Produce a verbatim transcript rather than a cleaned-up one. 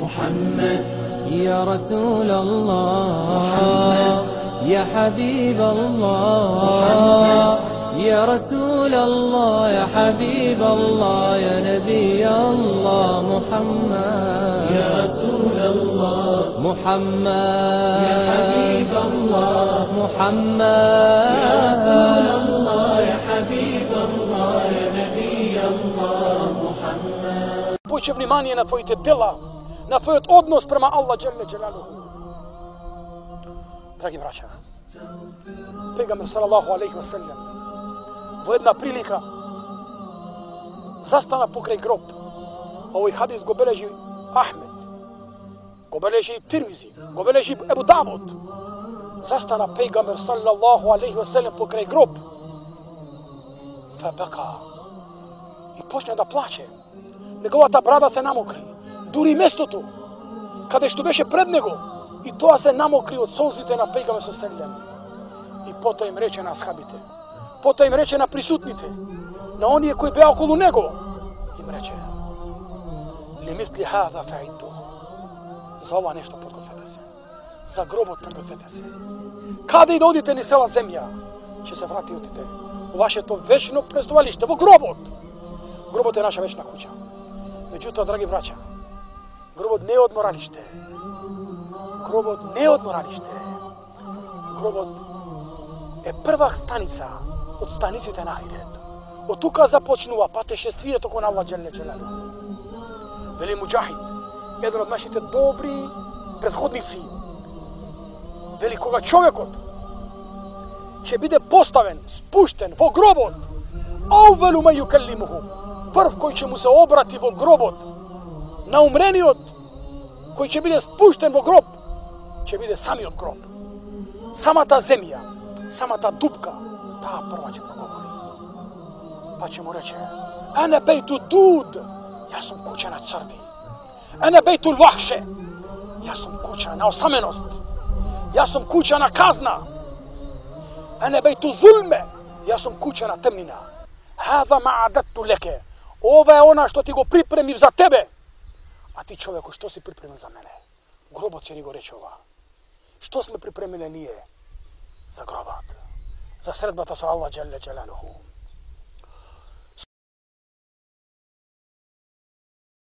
محمد يا رسول الله يا حبيب الله يا رسول الله يا حبيب الله يا نبي الله محمد يا رسول الله محمد يا حبيب الله محمد يا رسول الله يا حبيب الله يا نبي الله محمد. Upućuje vнимание na tvojite djela, na tvoj odnos prema Allah dželle dželaluhu. Dragi braća, Pejgamber sallallahu alejhi ve sellem vo jedna prilika zastana pokraj grob. Ovaj hadis go beleži Ahmed, go beleži Tirmizi, go beleži Ebu Davud. Zastana Pejgamber sallallahu alejhi ve sellem pokraj grob. Fa baka i počne da plače. Неговата брада се намокри. Дури местото каде што беше пред него и тоа се намокри од солзите на Пейгамбер селем. И потоа им рече на асхабите, потоа им рече на присутните, на оние кои беа околу него, им рече: "Лимисли хаза фаидту." За ова нешто подгответе се. За гробот подгответе се. Каде и да одите ни села земја, ќе се врати одите во вашето вечно престојалиште, во гробот. Гробот е наша вечна куќа. Меѓутоа, драги браќа, гробот не е одморалиште. Гробот не е одморалиште. Гробот е прва станица од станиците на Ахирет. Од тука започнува патешествието кон Аллах дželle dželaluhu. Вели Муџахид, еден од нашите добри предходници, вели кога човекот ќе биде поставен, спуштен во гробот, аувелу ма јукеллимуху, прв кој ќе му се обрати во гробот, на умрениот, кој ќе биде спуштен во гроб, ќе биде самиот гроб. Самата земја, самата дупка, таа прва ќе проговори. Па ќе му рече: "Ана бейту дуд", јас сум куќа на црви. "Ана бейту лвахше", јас сум куќа на осаменост. Јас сум куќа на казна. "Ана бейту зулме", јас сум куќа на темнина. "Хаза ма адатту леке", ова е она што ти го припремив за тебе. А ти, човеко, што си припремил за мене? Гробот ќе ни го рече ова. Што сме припремиле ние за гробот? За средбата со Аллах дželle dželaluhu.